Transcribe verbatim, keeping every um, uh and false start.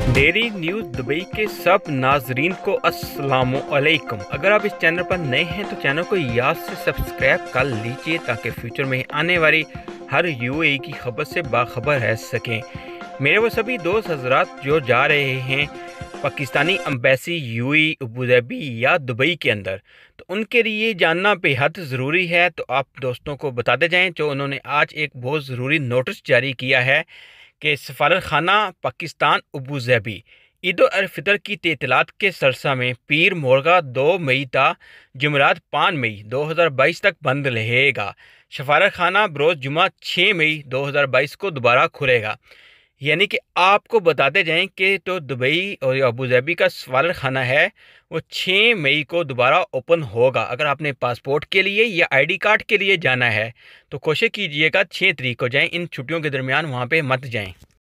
Dairy news Dubai के सब नाजरीन को अस्सलामुअलैकुम। अगर आप इस चैनल पर नए हैं तो चैनल को याद से सब्सक्राइब कर लीजिए ताकि फ्यूचर में आने वाली हर यूएई की खबर से बाखबर रह सकें। मेरे वो सभी दोस्त हजरात जो जा रहे हैं पाकिस्तानी एम्बेसी यूएई अबूधाबी या दुबई के अंदर, तो उनके लिए जानना बेहद ज़रूरी है। तो आप दोस्तों को बताते जाएं जो उन्होंने आज एक बहुत ज़रूरी नोटिस जारी किया है कि सफारत खाना पाकिस्तान अबूधाबी ईद उल फितर की तेतलात के सरसा में पीर मोरगा दो मई था जुमरात पाँच मई दो हज़ार बाईस तक बंद रहेगा। सफारत खाना बरोज़ जुमा छः मई दो हज़ार बाईस को दोबारा खुलेगा। यानी कि आपको बताते जाएं कि तो दुबई और अबूधाबी का सफारत खाना है वो छः मई को दोबारा ओपन होगा। अगर आपने पासपोर्ट के लिए या आईडी कार्ड के लिए जाना है तो कोशिश कीजिएगा छः तारीख को जाएं, इन छुट्टियों के दरमियान वहाँ पे मत जाएं।